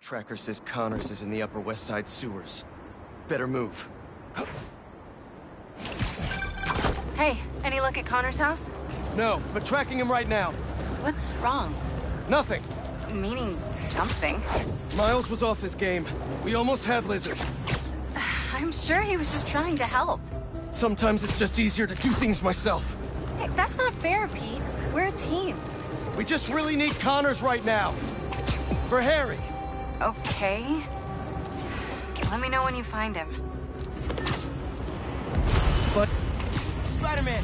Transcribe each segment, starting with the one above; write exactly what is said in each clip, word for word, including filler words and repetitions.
Tracker says Connors is in the Upper West Side sewers. Better move. Hey, any look at Connor's house? No, but tracking him right now. What's wrong? Nothing. Meaning something. Miles was off his game. We almost had Lizard. I'm sure he was just trying to help. Sometimes it's just easier to do things myself. Hey, that's not fair, Pete. We're a team. We just really need Connors right now. For Harry. Okay. Let me know when you find him. But... Spider-Man!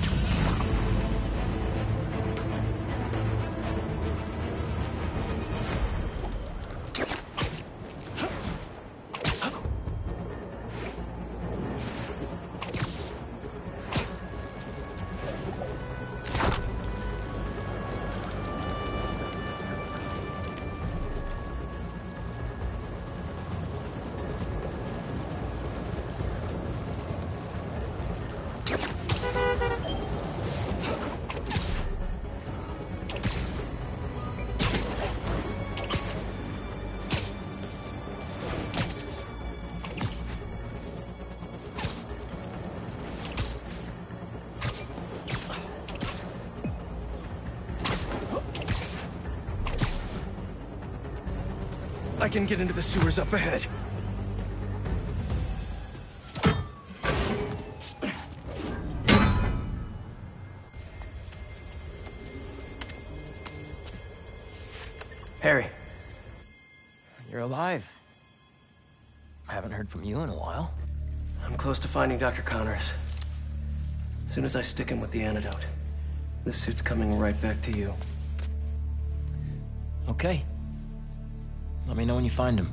I can get into the sewers up ahead. Harry. You're alive. I haven't heard from you in a while. I'm close to finding Doctor Connors. As soon as I stick him with the antidote, this suit's coming right back to you. Okay. Let me know when you find him.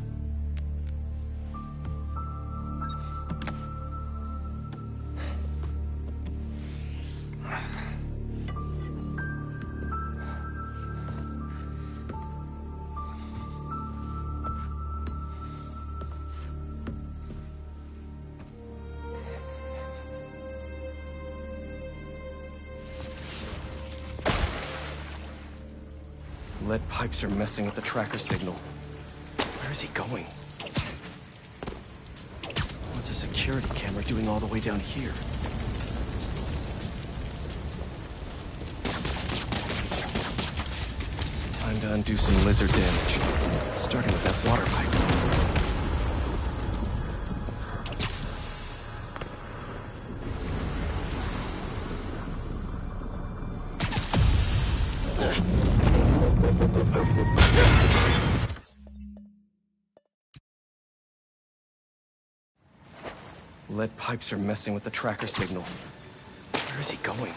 Lead pipes are messing with the tracker signal. Where is he going? What's a security camera doing all the way down here? Time to undo some lizard damage. Starting with that water pipe. Lead pipes are messing with the tracker signal. Where is he going?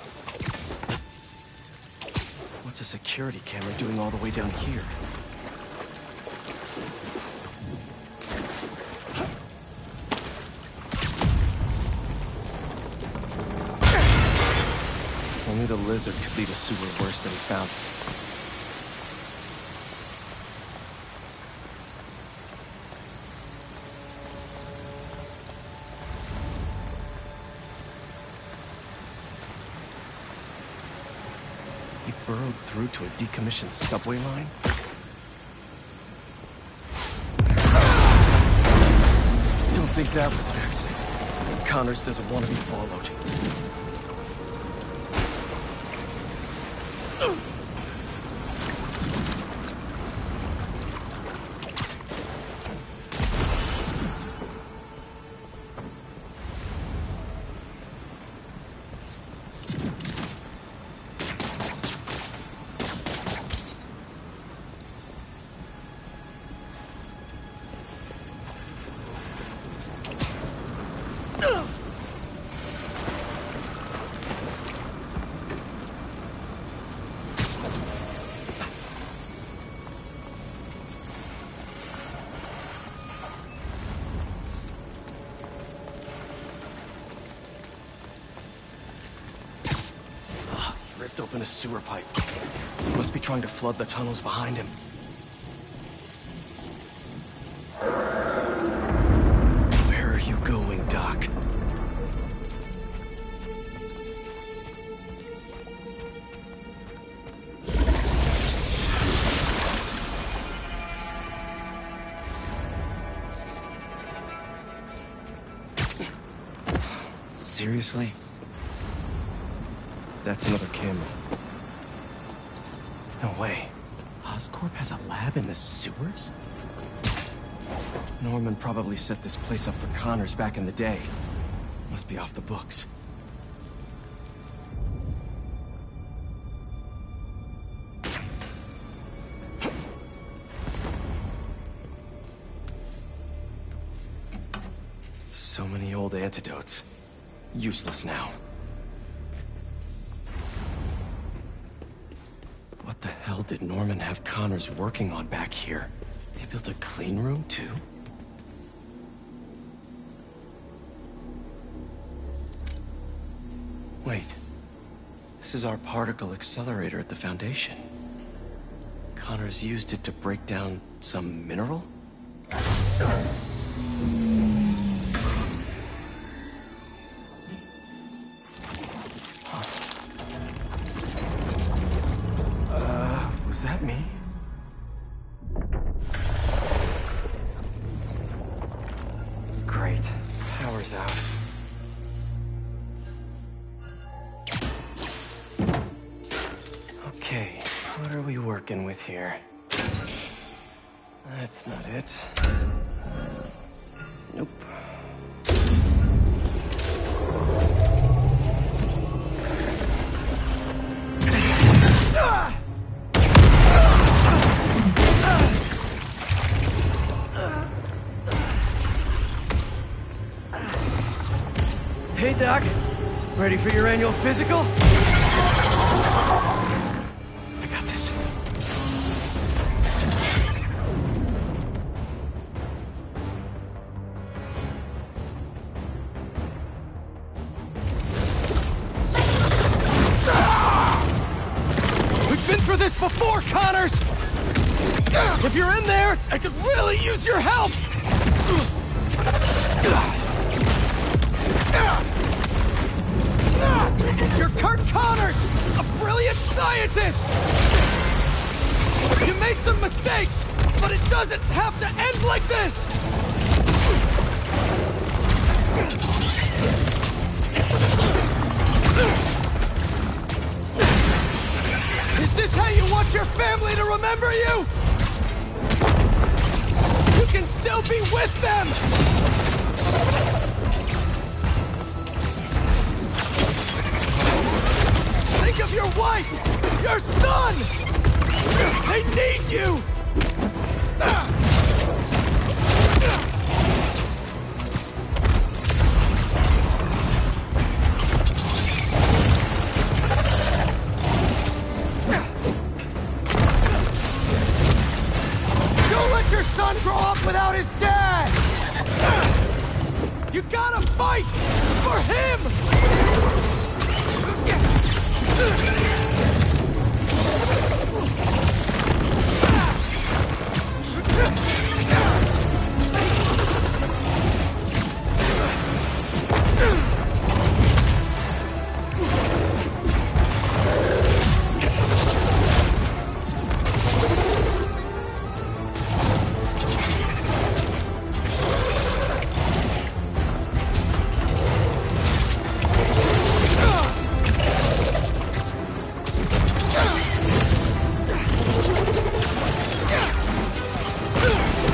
What's a security camera doing all the way down here? Only the lizard could leave a sewer worse than he found it. He burrowed through to a decommissioned subway line? Don't think that was an accident. Connors doesn't want to be followed. Ripped open a sewer pipe. He must be trying to flood the tunnels behind him. Where are you going, Doc? Seriously? That's another camera. No way. Oscorp has a lab in the sewers? Norman probably set this place up for Connors back in the day. Must be off the books. So many old antidotes. Useless now. What the hell did Norman have Connors working on back here? They built a clean room, too? Wait. This is our particle accelerator at the Foundation. Connors used it to break down some mineral? Is that me? Great. Power's out. Okay, what are we working with here? That's not it. Uh, nope. Hey, Doc. Ready for your annual physical? I got this. We've been through this before, Connors! If you're in there, I could really use your help! You're Kurt Connors, a brilliant scientist! You made some mistakes, but it doesn't have to end like this! Is this how you want your family to remember you? You can still be with them! Think of your wife! Your son! They need you! Don't let your son grow up without his dad! You gotta fight for him! Ugh!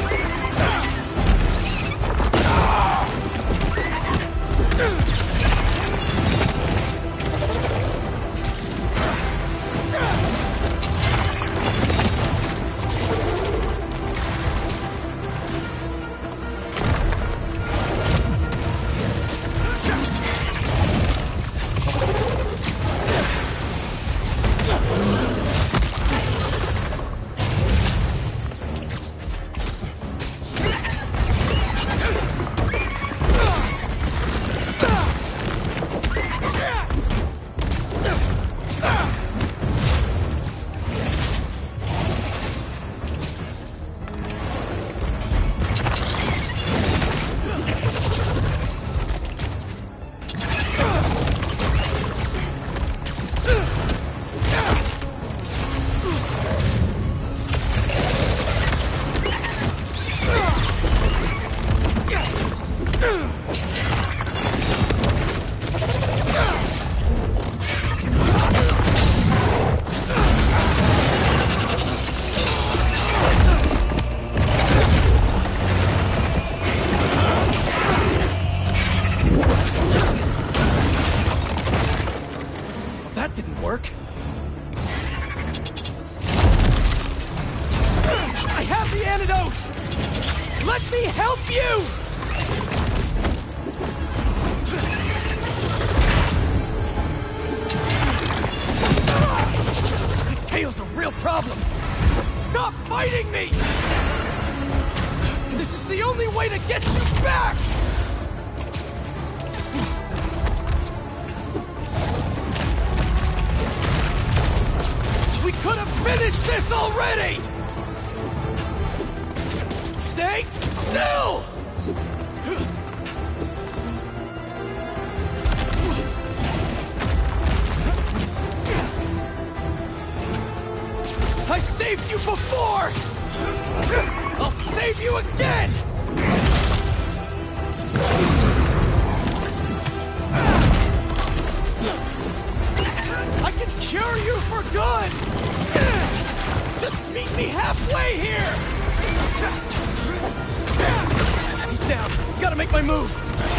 get you back! We could have finished this already! Stay still! I saved you before! I'll save you again! I can cure you for good! Just meet me halfway here! He's down. Gotta make my move!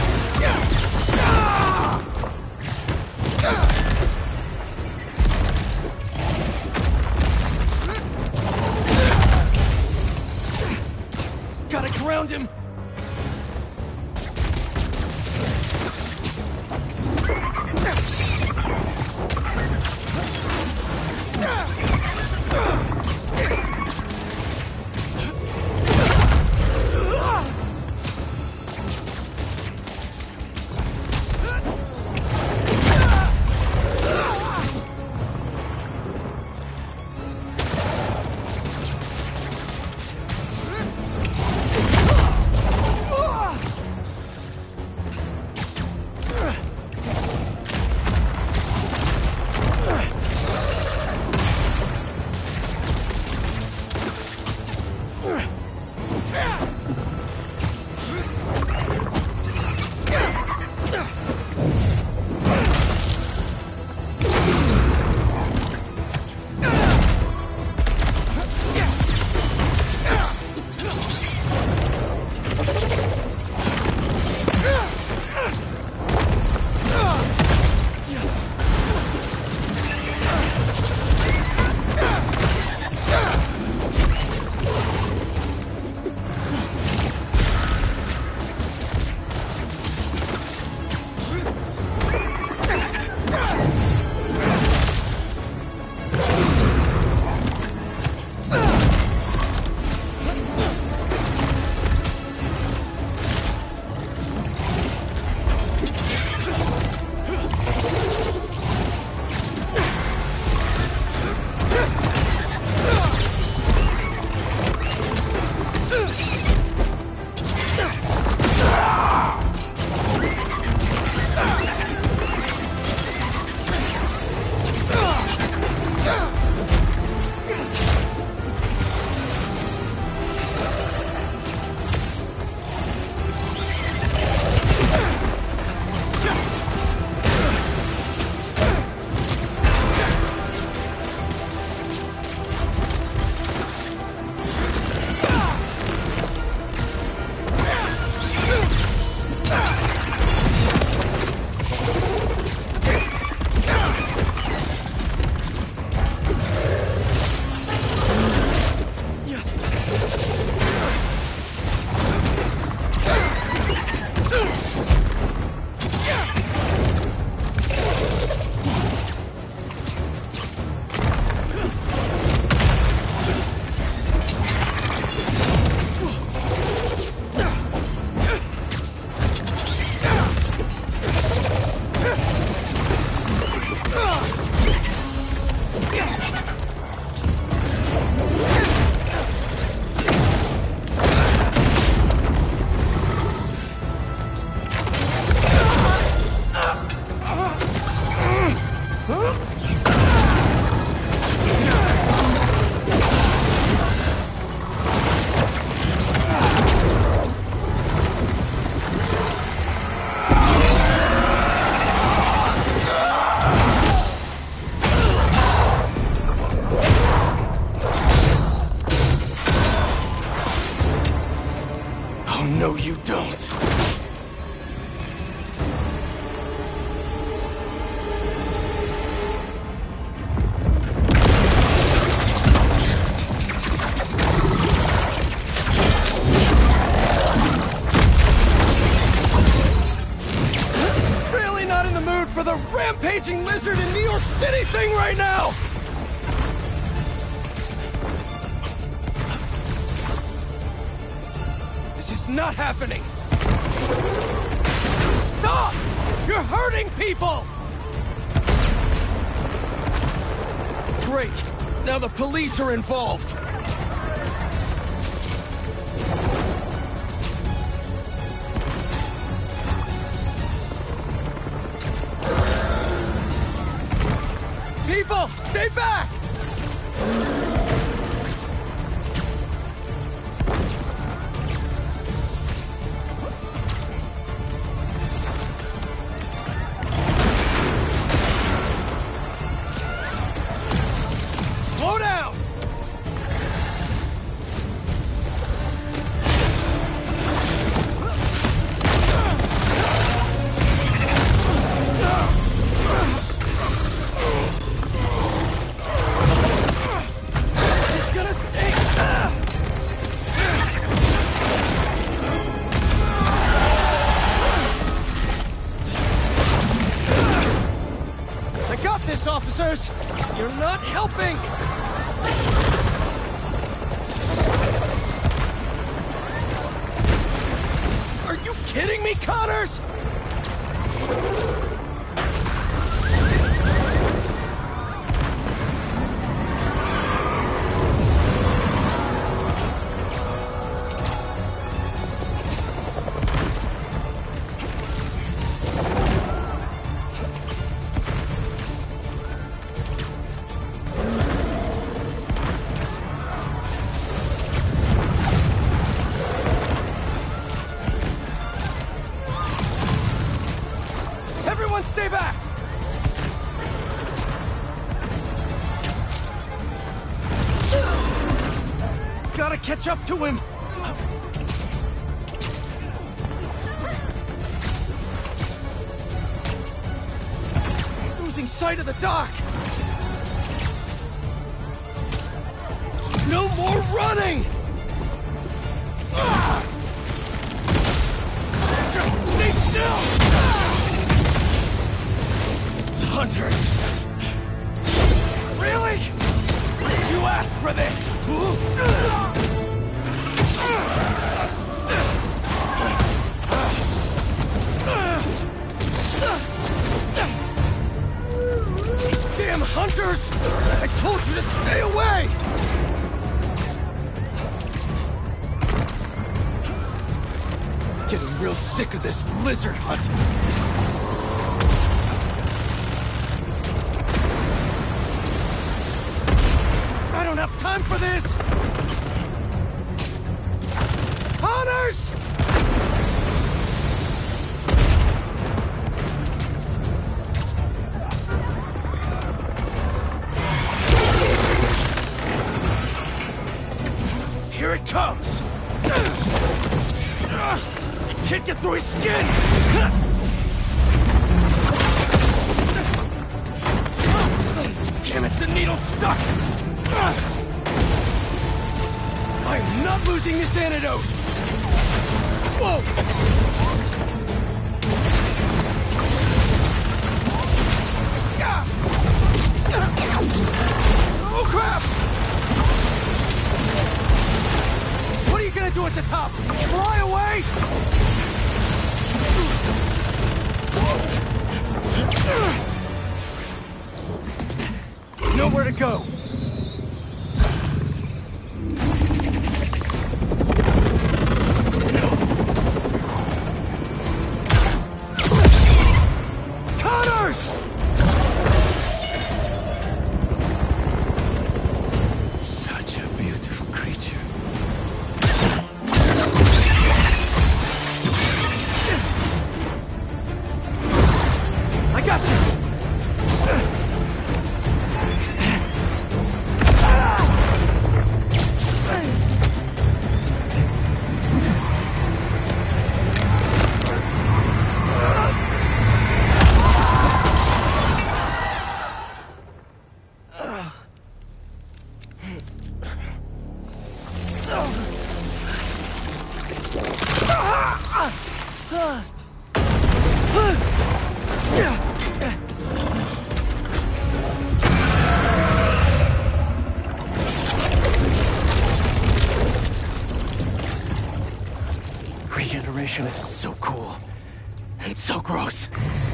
Gotta ground him! No, you don't. Really not in the mood for the rampaging lizard in New York City thing right now! This is It's not happening! Stop! You're hurting people! Great! Now the police are involved! People, stay back! Slow down! Officers, you're not helping! Are you kidding me, Connors? Stay back! Gotta catch up to him! Losing sight of the dock! No more running! Just stay still! Hunters! Really? You asked for this! Damn hunters! I told you to stay away! Getting real sick of this lizard hunt. I don't have time for this! Hunters! Here it comes! I can't get through his skin! Damn it, the needle's stuck! I'm not losing this antidote! Whoa! Oh crap! What are you gonna do at the top? Fly away? Nowhere to go. motion is so cool. And so gross.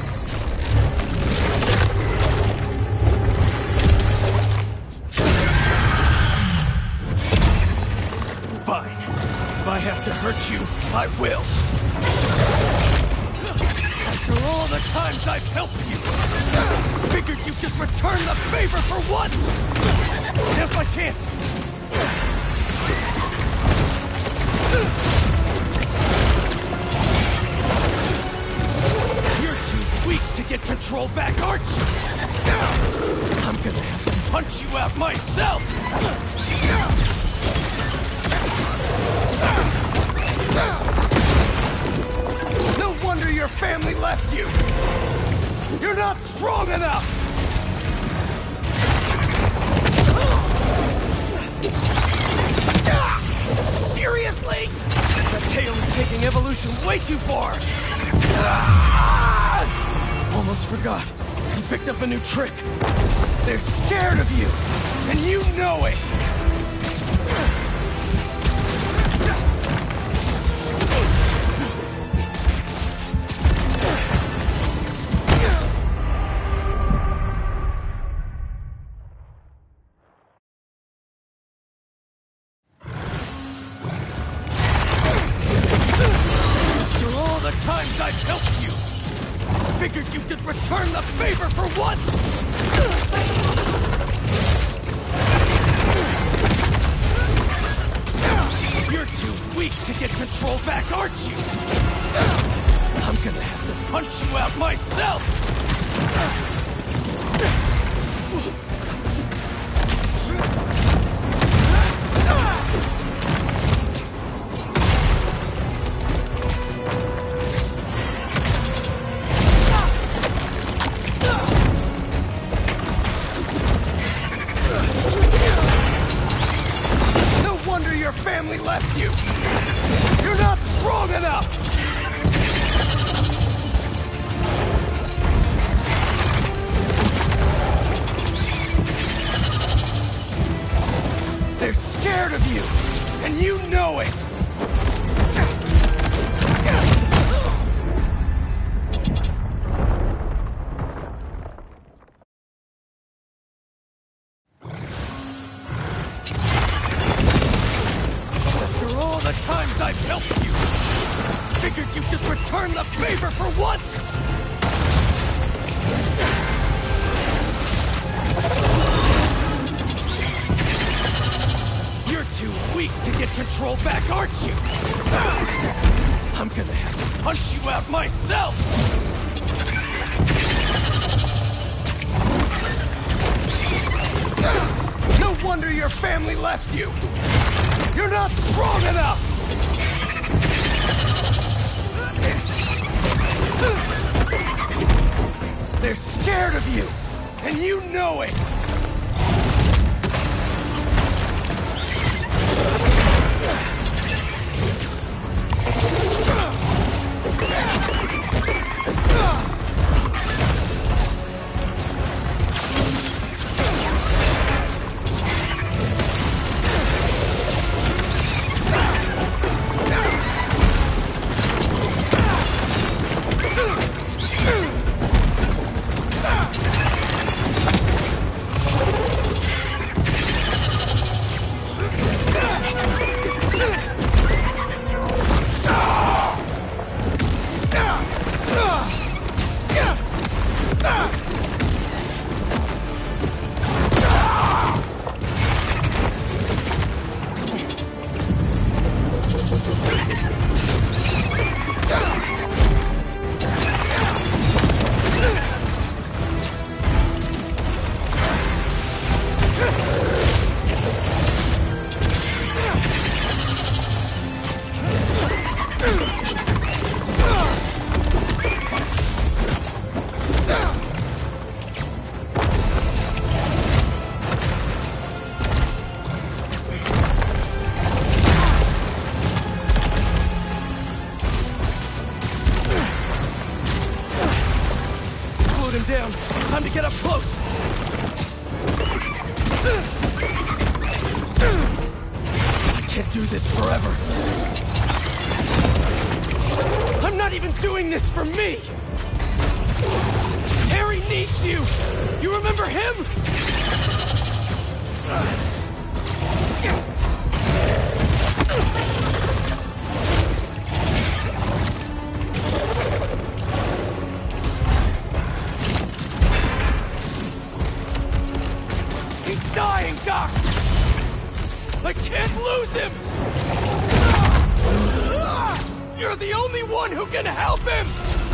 Fine. If I have to hurt you, I will. After all the times I've helped you, figured you could return the favor for once! Now's my chance! You're too weak to get control back, aren't you? I'm gonna have to punch you out myself! No wonder your family left you! You're not strong enough! Seriously? That tail is taking evolution way too far! Almost forgot. You picked up a new trick. They're scared of you, and you know it! I've helped you! Figured you could return the favor for once! You're too weak to get control back, aren't you? I'm gonna have to punch you out myself! Family left you! You're not strong enough! They're scared of you, and you know it! The times I've helped you! Figured you could return the favor for once! You're too weak to get control back, aren't you? I'm gonna have to punch you out myself! No wonder your family left you! You're not strong enough! They're scared of you, and you know it! Down. Time to get up close. I can't do this forever. I'm not even doing this for me! Harry needs you! You remember him? He's dying, Doc! I can't lose him! You're the only one who can help him!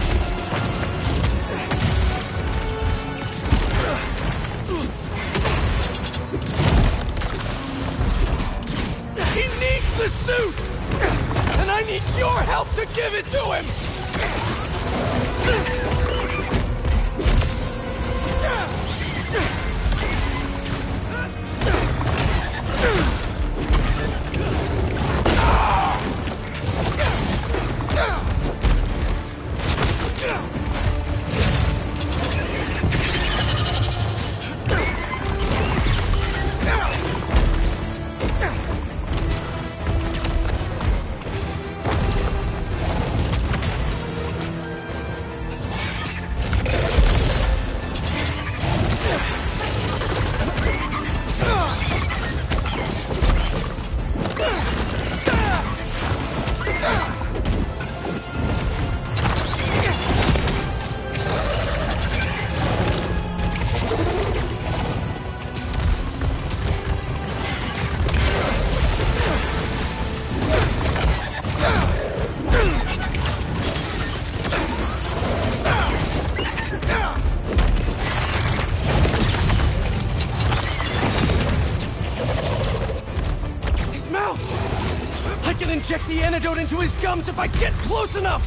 He needs the suit! And I need your help to give it to him! Inject the antidote into his gums if I get close enough!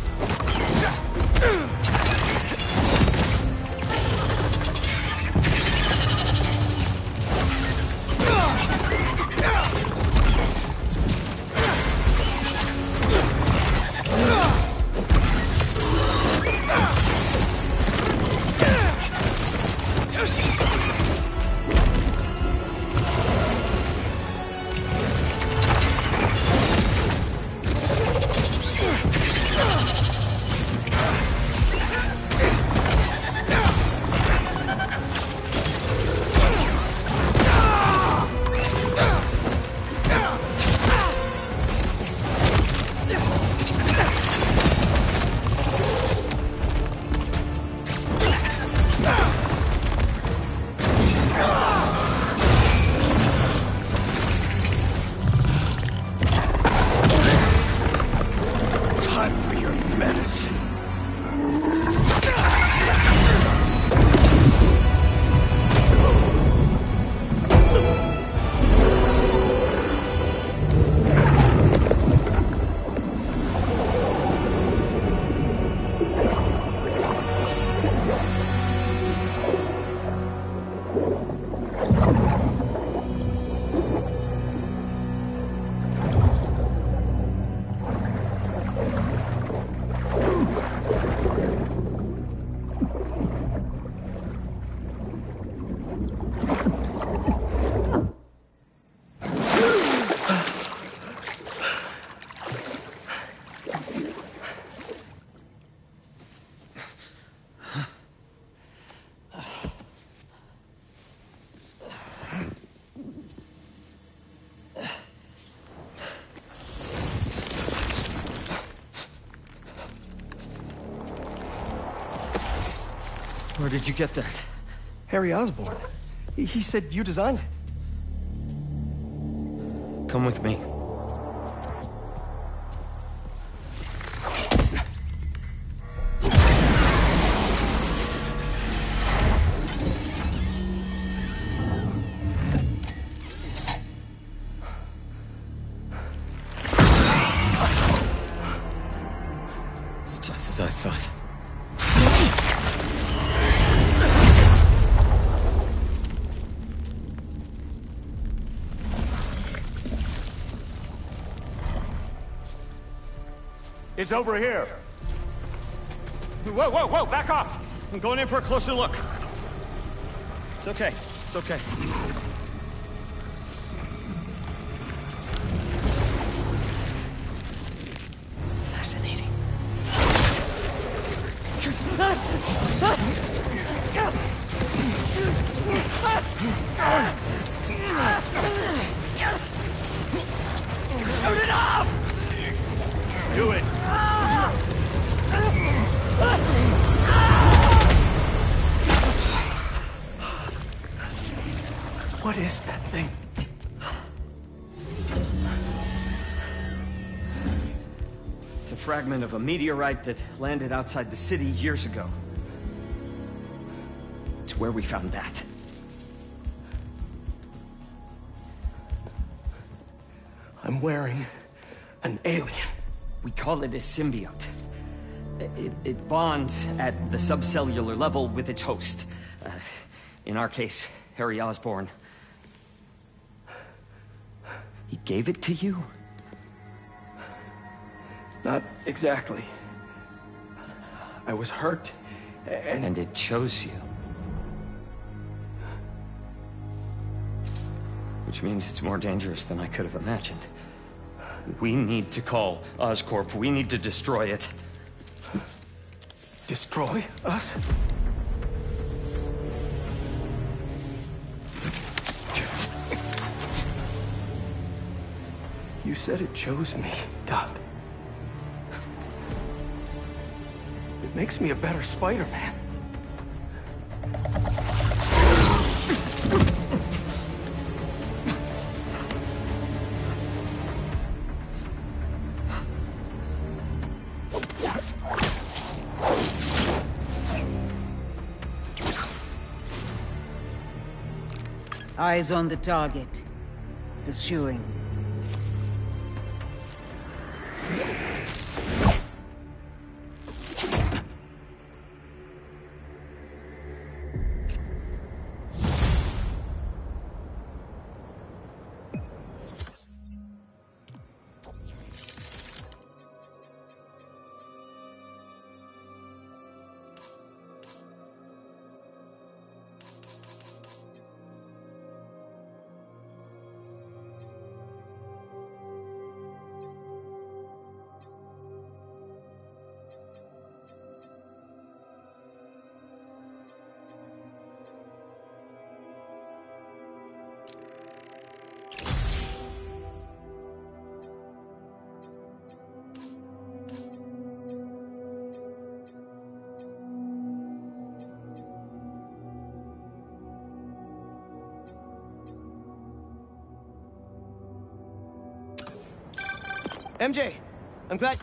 Where did you get that? Harry Osborn. He, he said you designed it. Come with me. It's just as I thought. It's over here. Whoa, whoa, whoa, back off! I'm going in for a closer look. It's okay, it's okay. Fascinating. Shoot it off! Do it! What is that thing? It's a fragment of a meteorite that landed outside the city years ago. It's where we found that. I'm wearing an alien. We call it a symbiote. It, it bonds at the subcellular level with its host. Uh, in our case, Harry Osborn. He gave it to you? Not exactly. I was hurt, and... And it chose you. Which means it's more dangerous than I could have imagined. We need to call Oscorp. We need to destroy it. Destroy us? You said it chose me, Doc. It makes me a better Spider-Man. Eyes on the target. Pursuing. M J, I'm glad...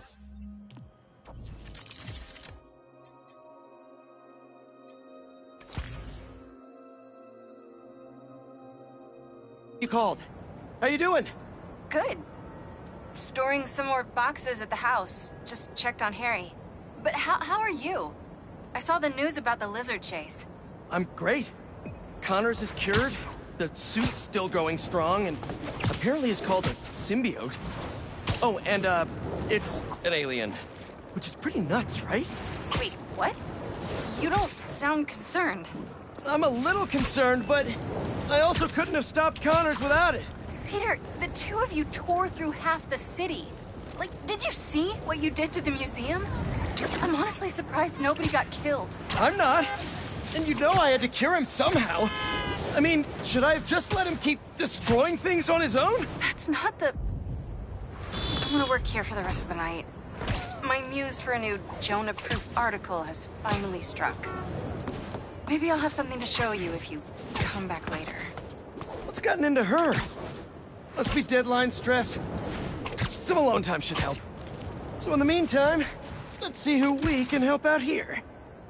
You called. How you doing? Good. Storing some more boxes at the house. Just checked on Harry. But how, how are you? I saw the news about the lizard chase. I'm great. Connors is cured, the suit's still growing strong, and apparently is called a symbiote. Oh, and, uh, it's an alien. Which is pretty nuts, right? Wait, what? You don't sound concerned. I'm a little concerned, but I also couldn't have stopped Connors without it. Peter, the two of you tore through half the city. Like, did you see what you did to the museum? I'm honestly surprised nobody got killed. I'm not. And you know I had to cure him somehow. I mean, should I have just let him keep destroying things on his own? That's not the... I'm gonna work here for the rest of the night. My muse for a new Jonah-proof article has finally struck. Maybe I'll have something to show you if you come back later. What's gotten into her? Must be deadline stress. Some alone time should help. So in the meantime, let's see who we can help out here.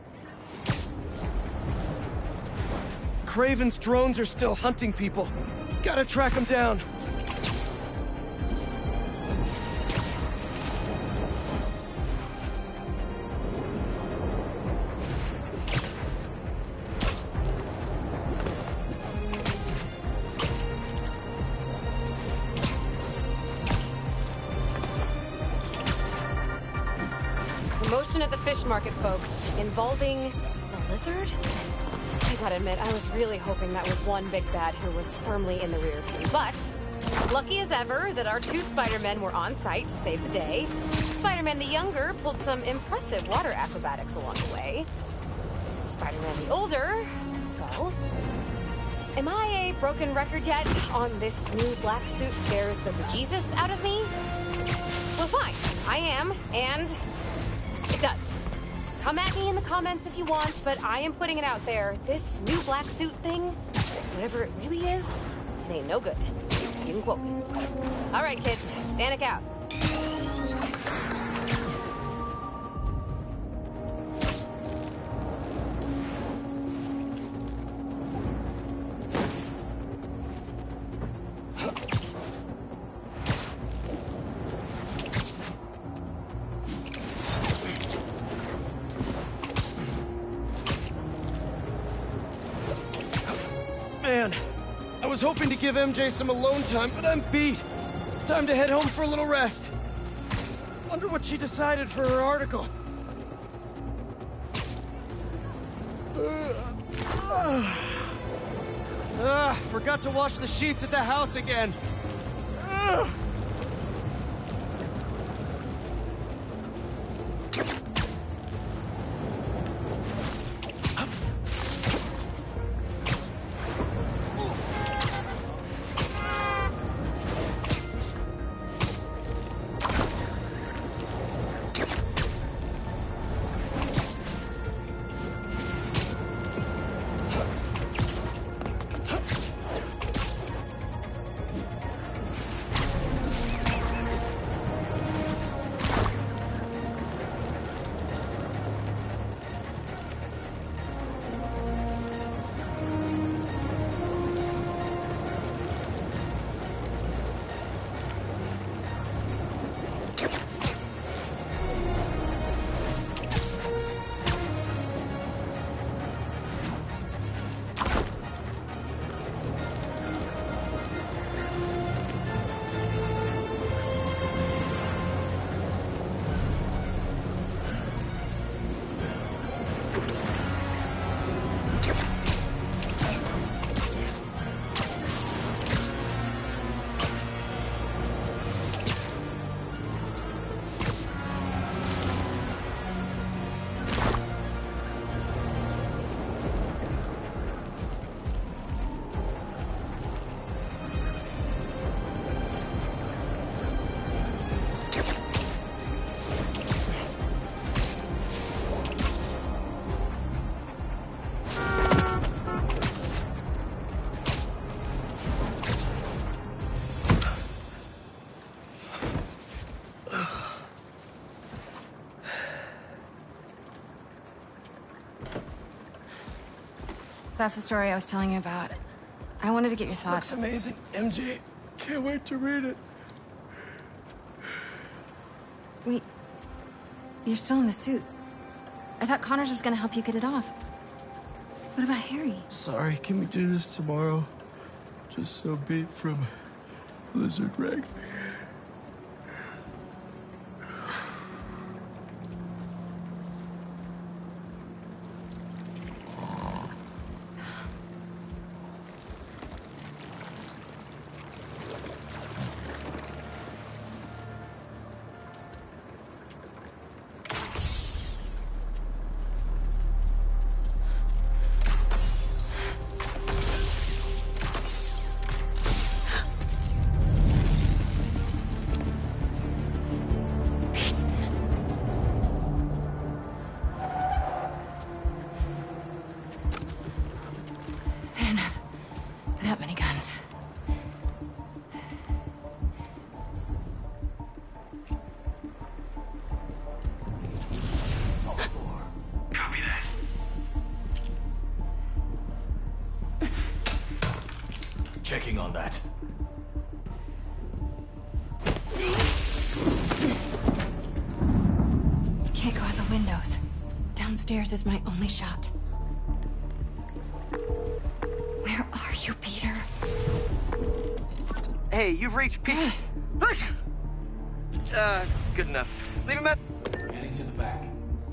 Craven's drones are still hunting people. Gotta track them down. Promotion at the fish market, folks, involving the lizard? I gotta admit, I was really hoping that was one big bad who was firmly in the rear view. But, lucky as ever that our two Spider-Men were on site to save the day. Spider-Man the younger pulled some impressive water acrobatics along the way. Spider-Man the older, well... Am I a broken record yet on this new black suit scares the bejesus out of me? Well, fine. I am, and it does. Come at me in the comments if you want, but I am putting it out there. This new black suit thing, whatever it really is, it ain't no good. You can quote me. All right, kids, Danik out. Man, I was hoping to give M J some alone time, but I'm beat. Time to head home for a little rest. Wonder what she decided for her article. Ah, forgot to wash the sheets at the house again. Ugh. That's the story I was telling you about. I wanted to get your thoughts. Looks amazing, M J. Can't wait to read it. Wait. You're still in the suit. I thought Connors was gonna help you get it off. What about Harry? Sorry, can we do this tomorrow? Just so beat from Lizard Wrangler. Checking on that. Can't go out the windows. Downstairs is my only shot. Where are you, Peter? Hey, you've reached Pete. uh, it's good enough. Leave him at. Heading to the back.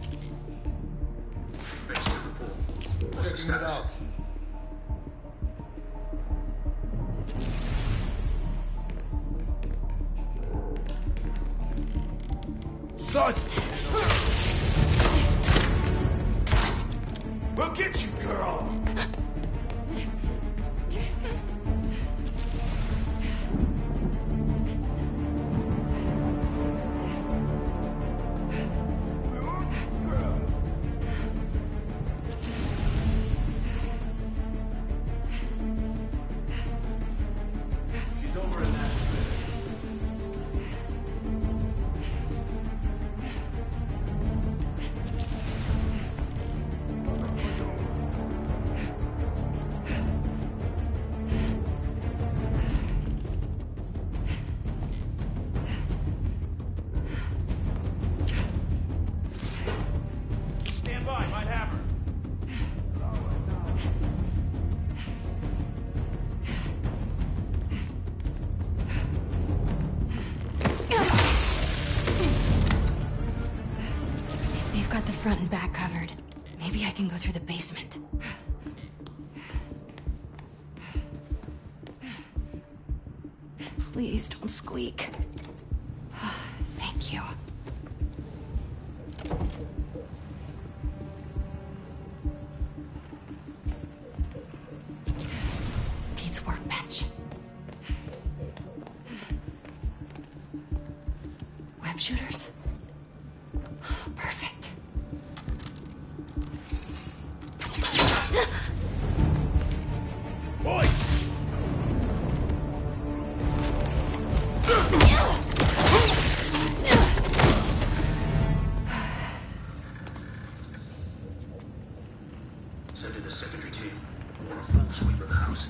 Checking it out. We'll get you, girl! Front and back covered. Maybe I can go through the basement. Please don't squeak. Thank you. Pete's workbench. Web shooters? Perfect. Boy! Send in a secondary team. Or a full sweep of the house.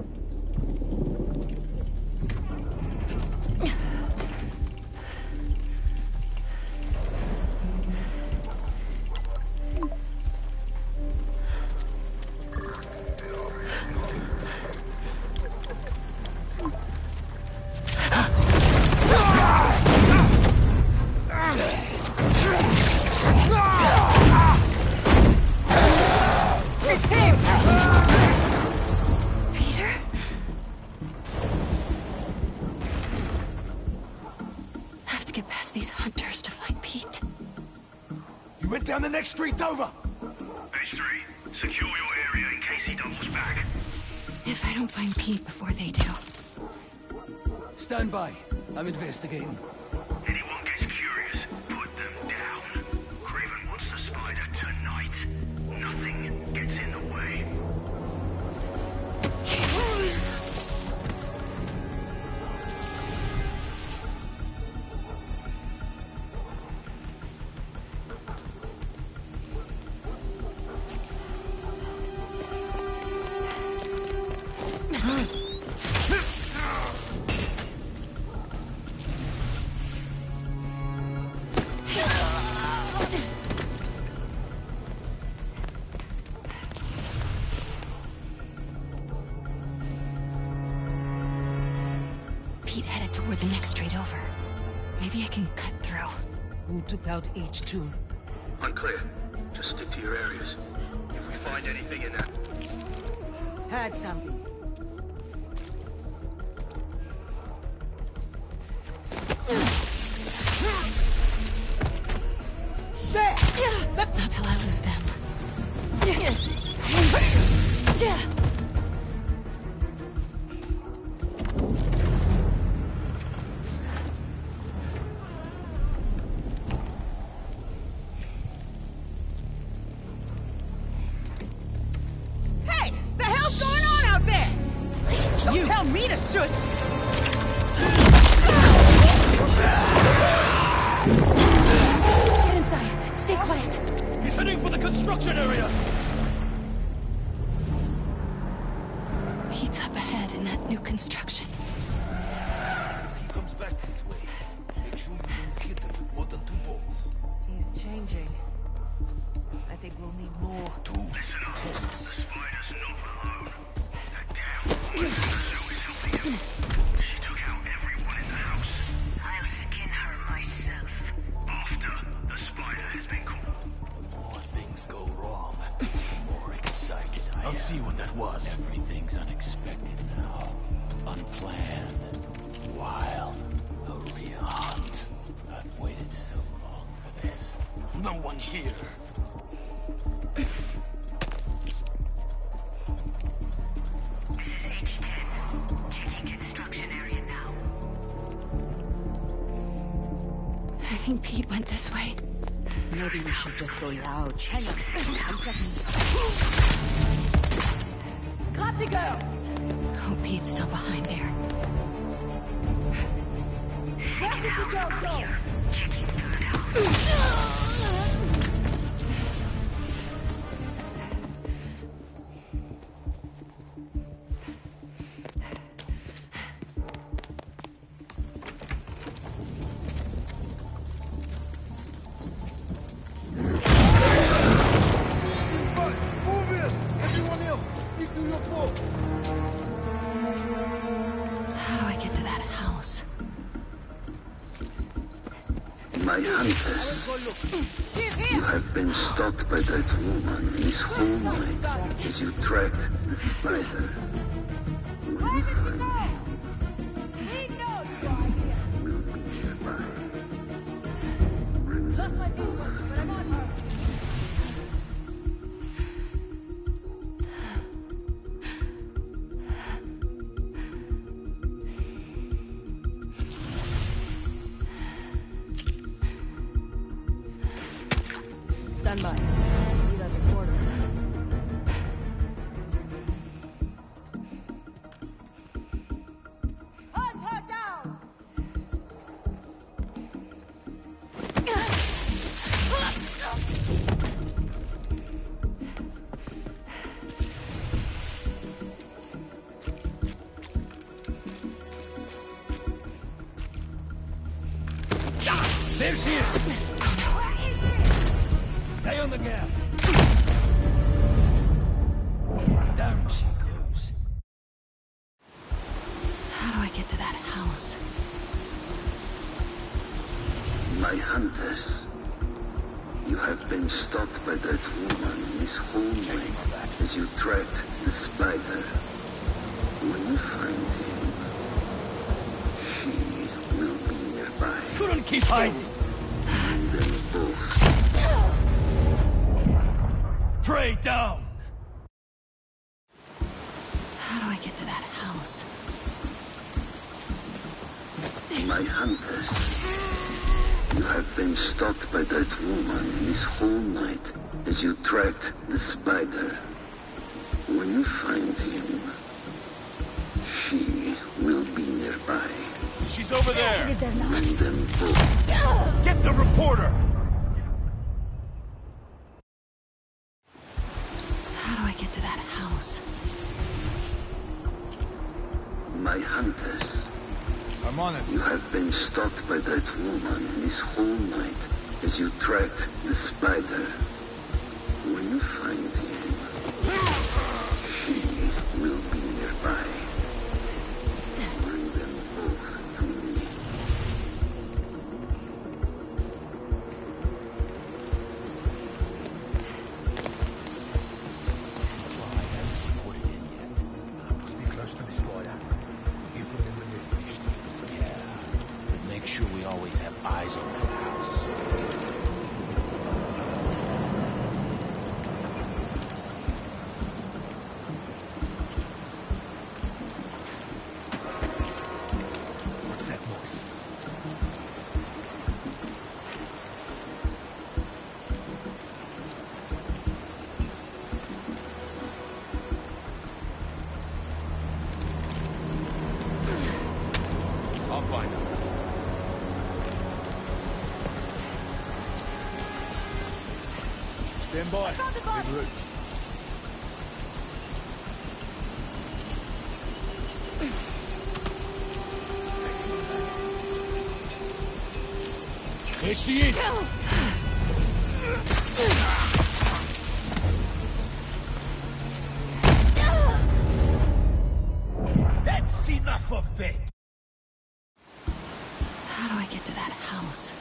Down the next street over! H three, secure your area in case he doubles back. If I don't find Pete before they do. Stand by. I'm investigating. Anyone gets curious, put them down. Craven wants the spider tonight. Nothing gets in the way. Pete headed toward the next street over. Maybe I can cut through. Who took out H two? Unclear. Just stick to your areas. If we find anything in that... Had something. There! Not till I lose them. Hey! The hell's going on out there? Please, don't tell me to shush! Get inside. Stay quiet. He's heading for the construction area! Pete's up ahead in that new construction. If he comes back this way, make sure you don't hit him with more than two bolts. He's changing. I think we'll need more. Two. Listen up. The spider's not alone. That damn woman Sue is helping him. She took out everyone in the house. I'll skin her myself. After the spider has been caught. The more things go wrong, the more excited I am. I'll see what that was. Everything's unexpected now. Unplanned. Wild. A real hunt. I've waited so long for this. No one here. thinking Pete went this way. Maybe we should just go loud. Hang on. I'm checking. Got the girl! Oh, Pete's still behind there. Where did the girl go? Checking third house. How do I get to that house? My hunters, you have been stalked by that woman this whole night as you tracked the spider. When you find him, He knows you are here. we'll be nearby. Lost my vehicle, but I'm on her. Stand by. Need a reporter. Hunt her down! There she is! Stay on the gap! Down she goes. How do I get to that house? My hunters, you have been stalked by that woman this whole night as you tracked the spider. When you find him, she will be nearby. Couldn't keep hiding! And them both. Pray down! How do I get to that house? My hunters, you have been stalked by that woman this whole night as you tracked the spider. When you find him, she will be nearby. She's over there! And them both. Get the reporter! How do I get to that house? My hunters, I'm on it. you have been stalked by that woman this whole night as you tracked the spider. When you find him, she will be nearby. Bring them both to me. Be close to the spider. Keep it in the mid-east. Yeah, but make sure we always have eyes on that house. What's that noise? I'll find out. Stand by. En route. There she is! That's enough of that! How do I get to that house?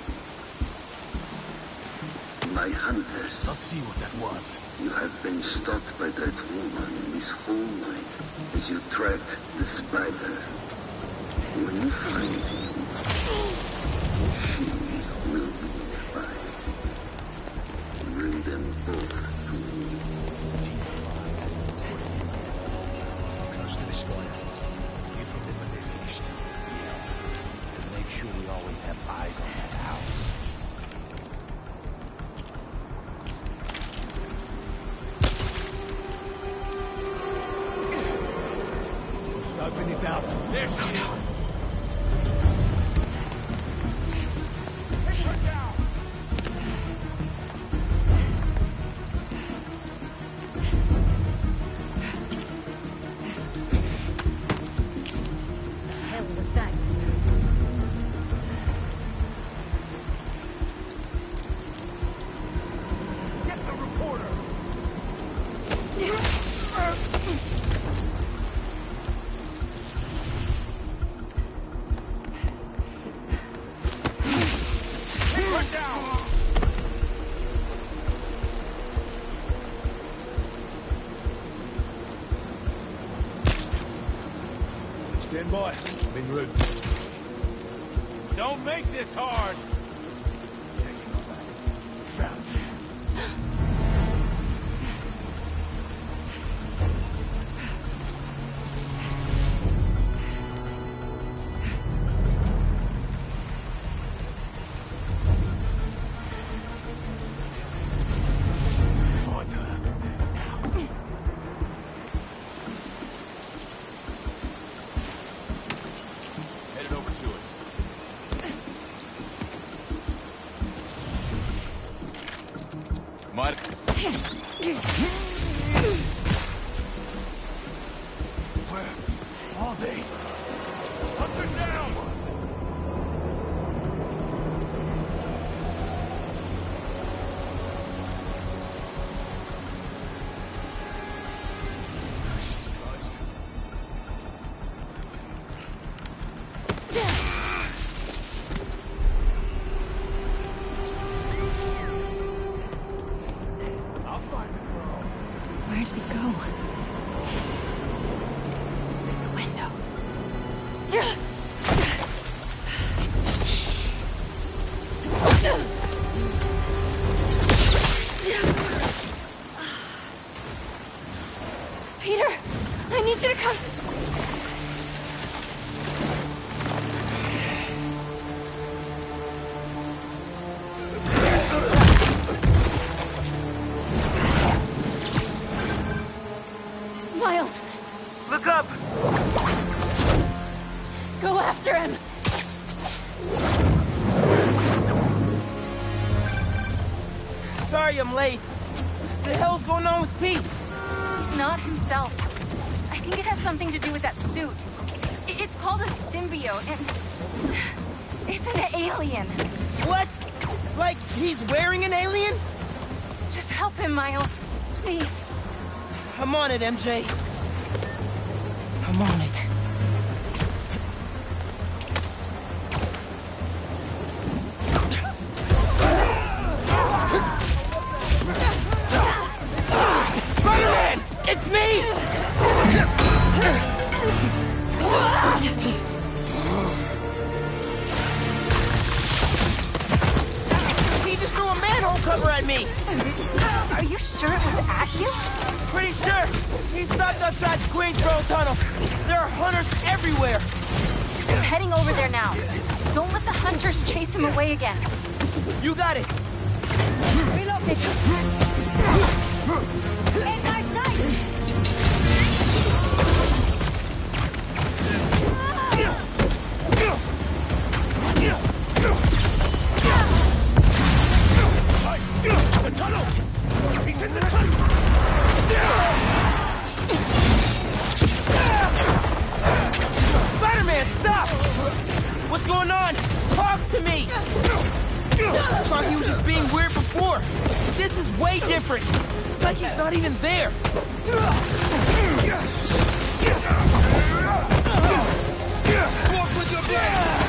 My hunters, I'll see what that was. you have been stalked by that woman this whole night as you tracked the spider. When you find him, she will be nearby. Bring them both to me. Close to the spider. Keep it in the mid-east. And make sure we always have eyes on that house. There she is. Hell was that? Get the reporter. Take her down. Stand by. I'm en route. Don't make this hard. Found you. Find her. Now. Headed over to it. Might. Where are they? Hunt them down! I'll find the girl. Where did he go? The window. Peter, I need you to come. Miles, Look up! go after him. Sorry I'm late. What the hell's going on with Pete? He's not himself. I think it has something to do with that suit. I- It's called a symbiote, and it's an alien. What? Like he's wearing an alien? Just help him, Miles. Please. I'm on it, M J. I'm on it. Spider-Man! It's me! He just threw a manhole cover at me! Are you sure it was at you? Pretty sure! He's stuck outside the Queensboro Tunnel! There are hunters everywhere! I'm heading over there now. Don't let the hunters chase him away again. You got it! Relocated. Hey, nice, nice. The tunnel! He's in the tunnel! Spider-Man, stop! What's going on? Talk to me! I thought he was just being weird before. This is way different. It's like he's not even there. Walk with your blade!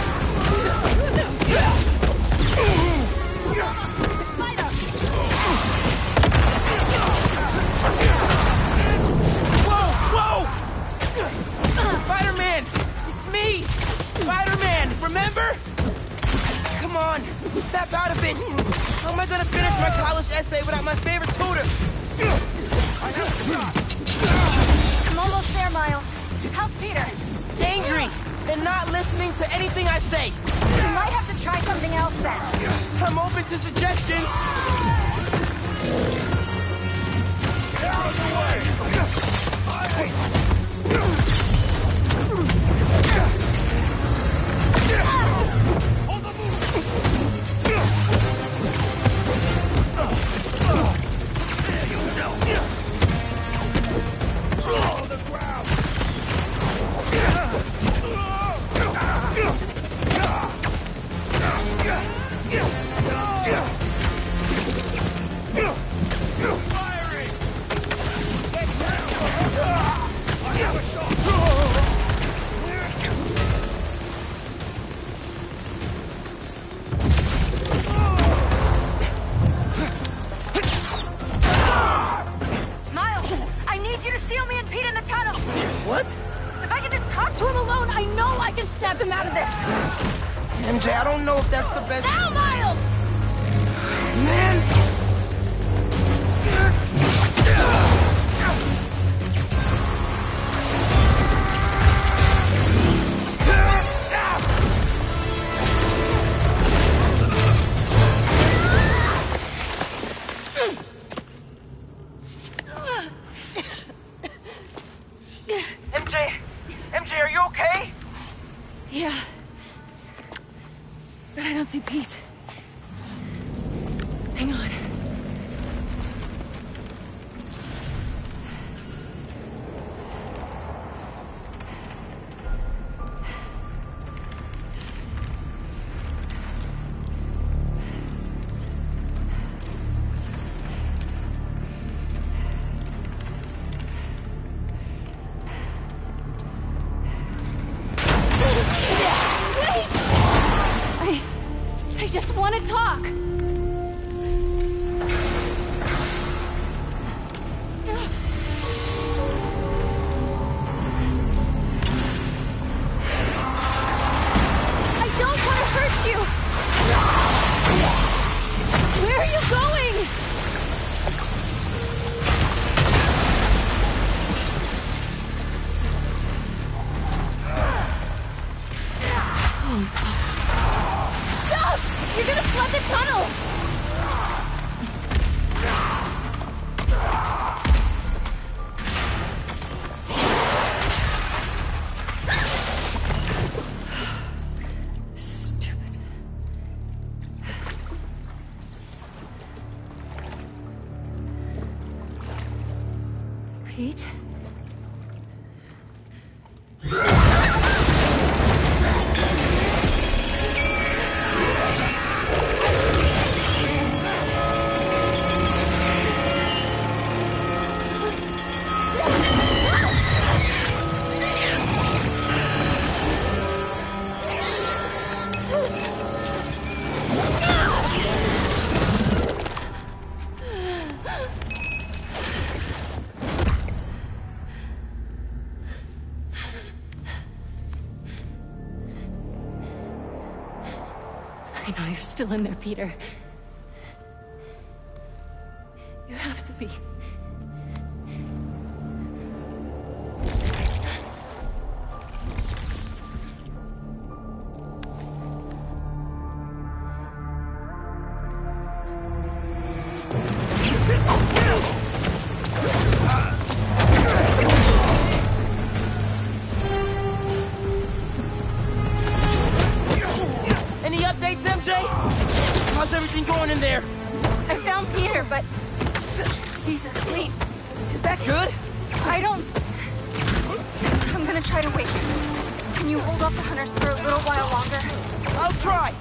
Whoa! Whoa! Spider-Man! It's me! Spider-Man! Remember? Come on! Snap out of it! How am I gonna finish my college essay without my favorite tutor? I'm almost there, Miles. How's Peter? Angry! And not listening to anything I say! We might have to try something else then. I'm open to suggestions! Out of the way! What? If I can just talk to him alone, I know I can snap him out of this. M J, I don't know if that's the best... Now, Miles! Man! M J! M J, are you okay? Yeah. But I don't see Pete. Hang on. I just want to talk. I don't want to hurt you. Where are you going? Stop! You're gonna flood the tunnel! Stupid. Pete? I know you're still in there, Peter. You have to be. Any updates, M J? How's everything going in there? I found Peter, but he's asleep. Is that good? I don't... I'm gonna try to wake him. Can you hold off the hunters for a little while longer? I'll try.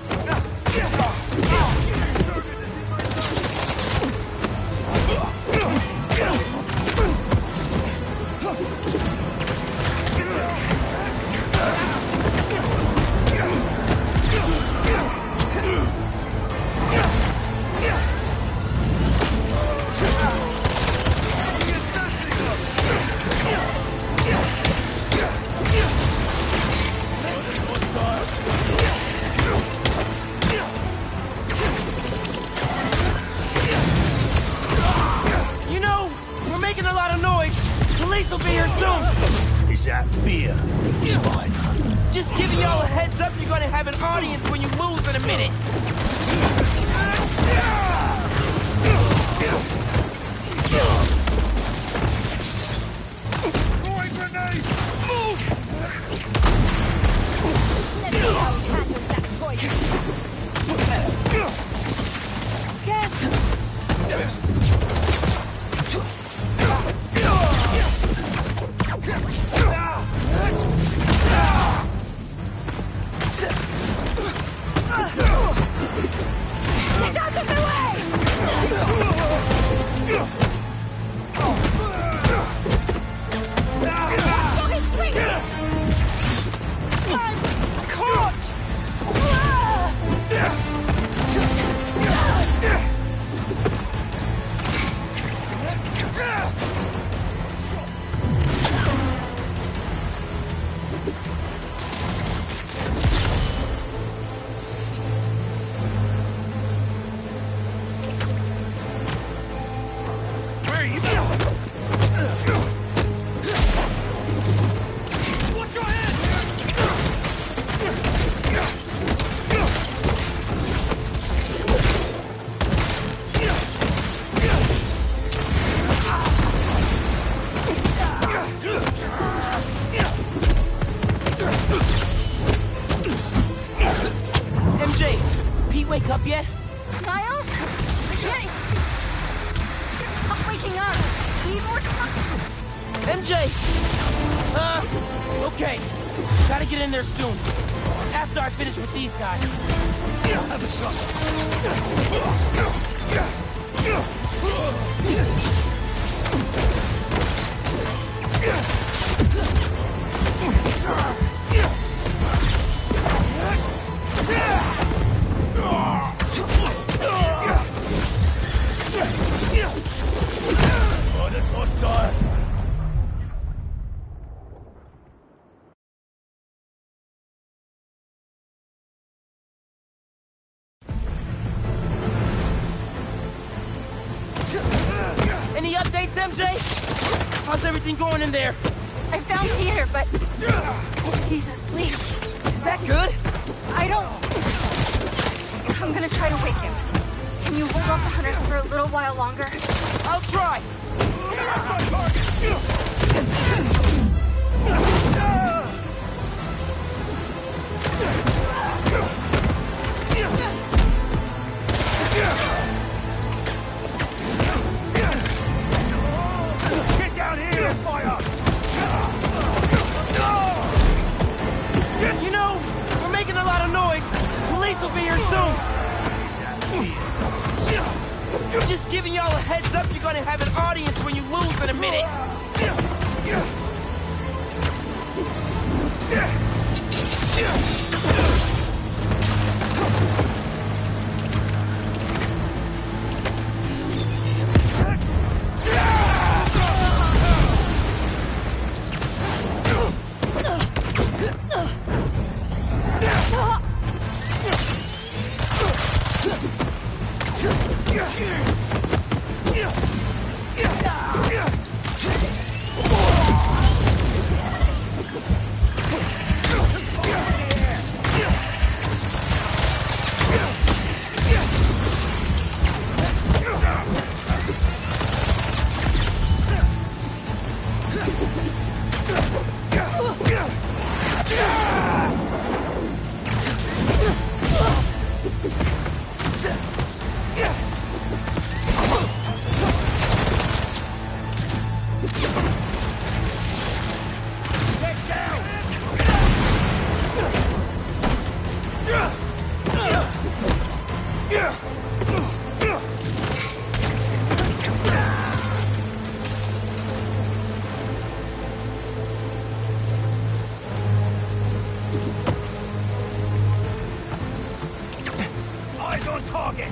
You know, we're making a lot of noise. Police will be here soon. Is that fear, Spider? Just giving y'all a heads up, you're gonna have an audience when you lose in a minute. Throwing grenade! Move! Let's see how he handles that poison. Get out of the way! Go his way! I'm caught! Need more time. M J! Uh, okay. Gotta get in there soon. After I finish with these guys. Have a shot. Oh, that's hostile. Any updates, M J? How's everything going in there? I found Peter, but he's asleep. Is that good? I don't... I'm gonna try to wake him. Can you hold off the hunters for a little while longer? I'll try. Get down here and fire! You know, we're making a lot of noise. Police will be here soon. Just giving y'all a heads up, you're gonna have an audience when you lose in a minute. Eyes on target!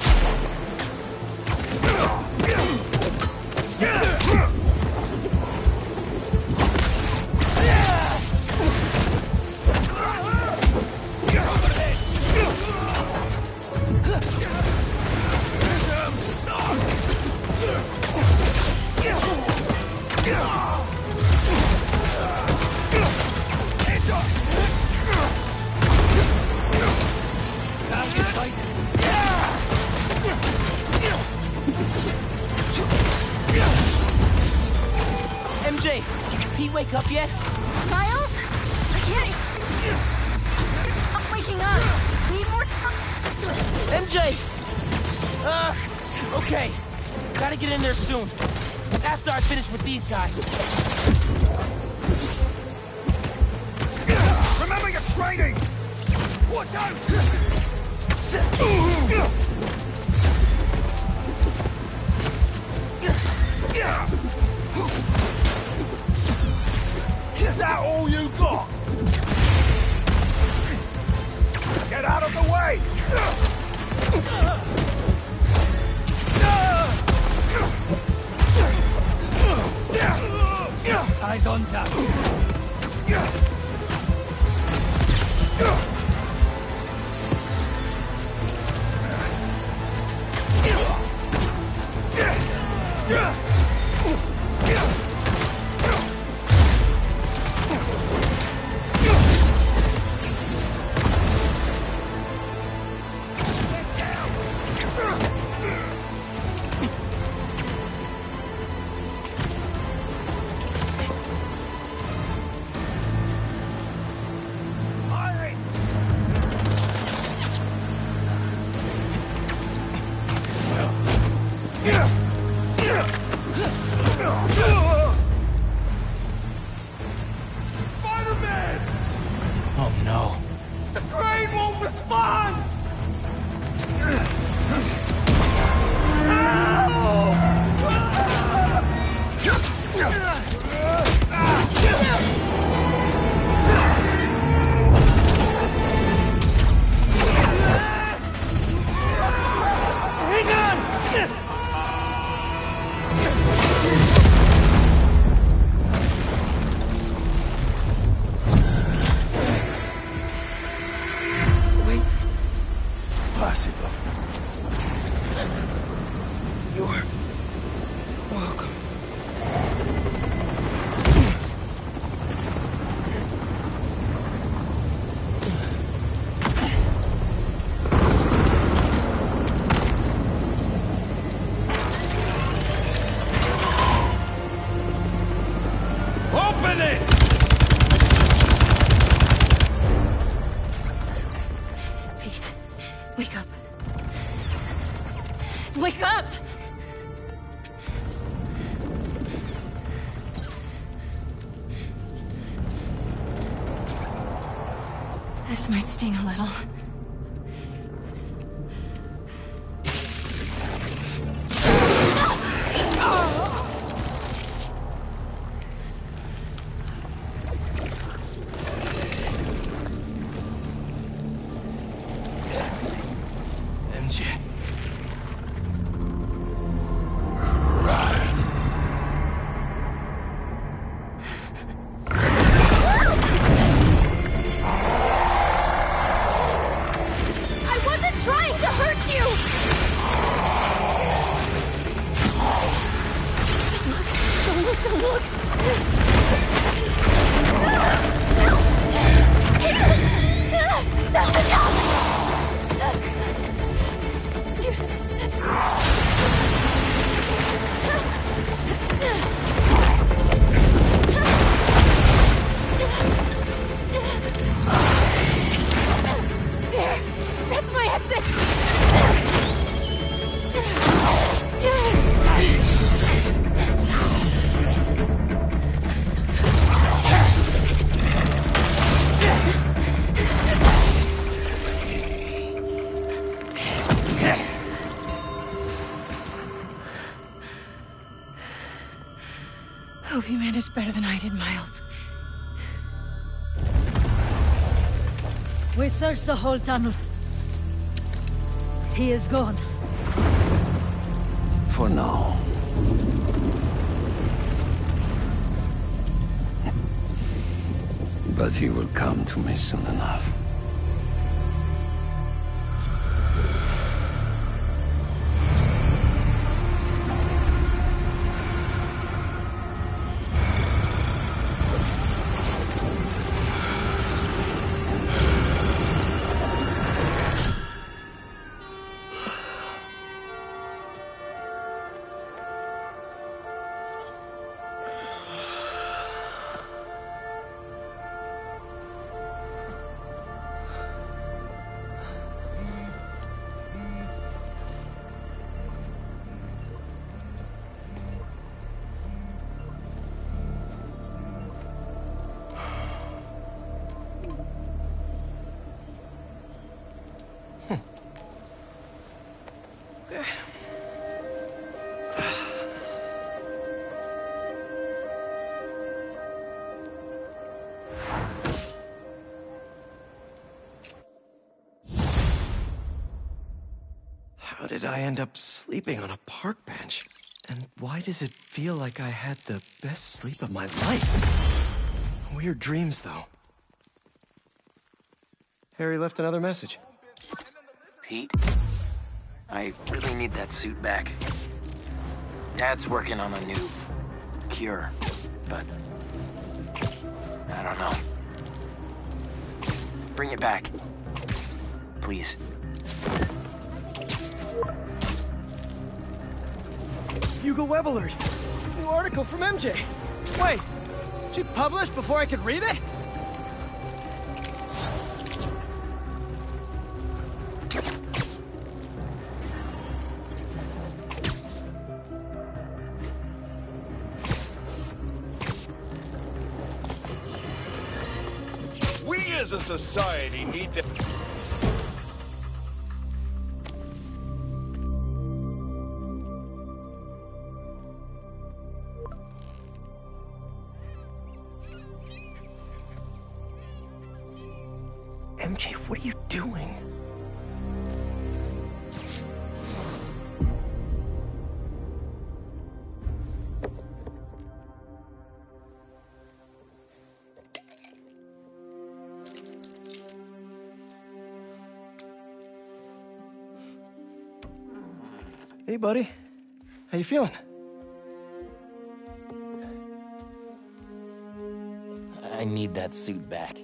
M J, did Pete wake up yet? Miles? I can't... I'm waking up. Need more time. M J! Uh, okay. Gotta get in there soon. After I finish with these guys. Remember your training! Watch out! Is that all you got? Get out of the way! Eyes on top. Coming in! Pete, wake up. Wake up! This might sting a little. M J. I wasn't trying to hurt you! Don't look, don't look, don't look! That's enough! There! That's my exit! Hope you managed better than I did, Miles. We searched the whole tunnel. He is gone. For now. But he will come to me soon enough. How did I end up sleeping on a park bench? And why does it feel like I had the best sleep of my life? Weird dreams, though. Harry left another message. Pete, I really need that suit back. Dad's working on a new cure, but I don't know. Bring it back, please. Bugle Web Alert! New article from M J! Wait, she published before I could read it? We as a society need to... M J, what are you doing? Hey, buddy. How you feeling? I need that suit back.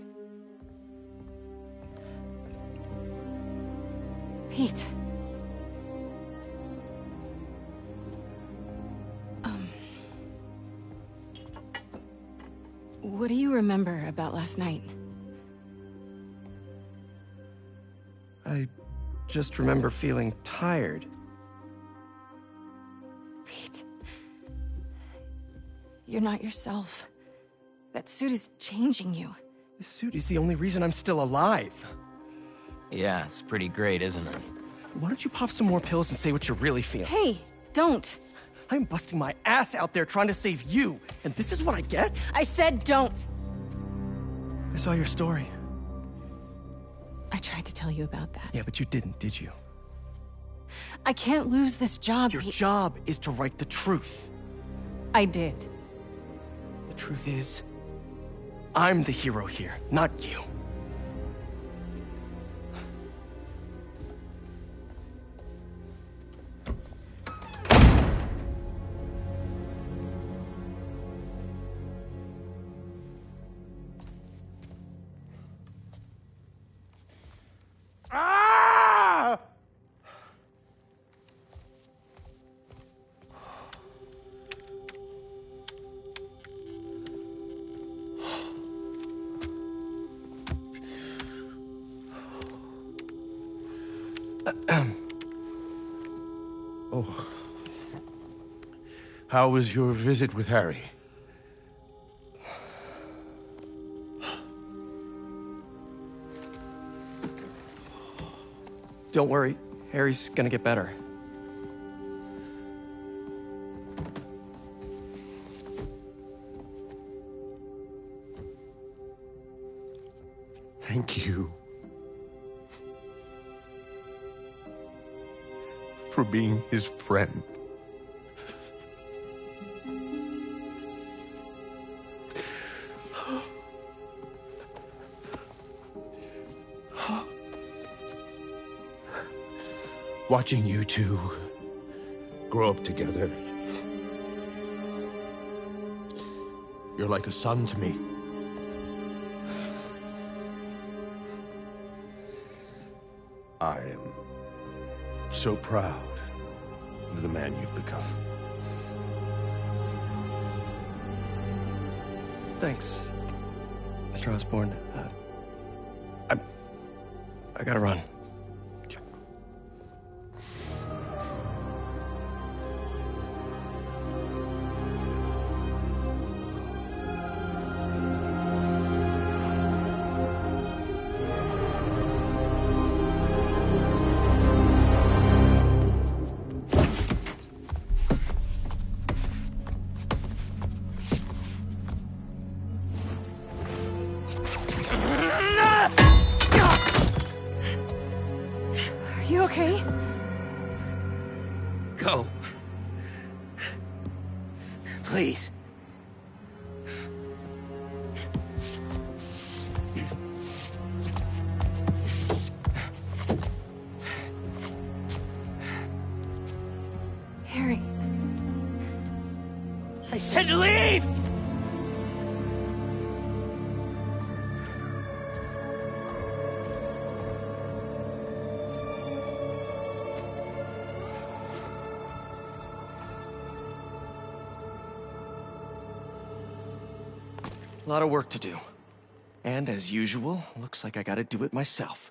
Pete. Um. What do you remember about last night? I just remember feeling tired. Pete. You're not yourself. That suit is changing you. This suit is the only reason I'm still alive. Yeah, it's pretty great, isn't it? Why don't you pop some more pills and say what you really feel? Hey, don't. I'm busting my ass out there trying to save you, and this is what I get? I said don't. I saw your story. I tried to tell you about that. Yeah, but you didn't, did you? I can't lose this job, Your Pete. job is to write the truth. I did. The truth is, I'm the hero here, not you. Ah! Oh. How was your visit with Harry? Don't worry, Harry's gonna get better. Thank you for being his friend. Watching you two grow up together. You're like a son to me. I am so proud of the man you've become. Thanks, Mister Osborn. Uh, I... I gotta run. Are you okay? Go. Please. Harry. I said to leave! A lot of work to do. And as usual, looks like I gotta do it myself.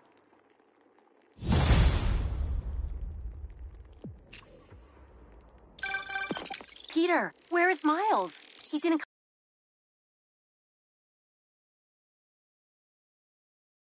Peter, where is Miles? He didn't